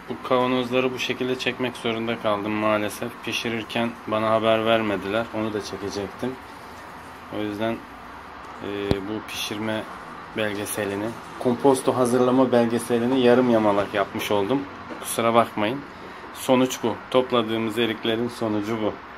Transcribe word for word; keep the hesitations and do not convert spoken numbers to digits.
Bu kavanozları bu şekilde çekmek zorunda kaldım maalesef. Pişirirken bana haber vermediler. Onu da çekecektim. O yüzden e, bu pişirme belgeselini, komposto hazırlama belgeselini yarım yamalak yapmış oldum. Kusura bakmayın. Sonuç bu. Topladığımız eriklerin sonucu bu.